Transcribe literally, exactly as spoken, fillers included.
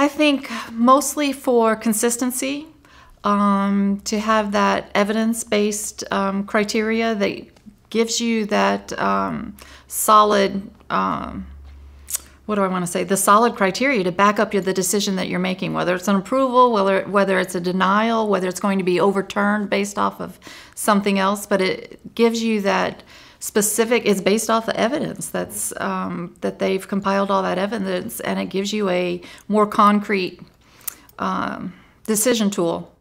I think mostly for consistency, um, to have that evidence-based um, criteria that gives you that um, solid, um, what do I want to say, the solid criteria to back up your, the decision that you're making, whether it's an approval, whether, whether it's a denial, whether it's going to be overturned based off of something else, but it gives you that specific, it's based off the evidence that's um, that they've compiled all that evidence, and it gives you a more concrete um, decision tool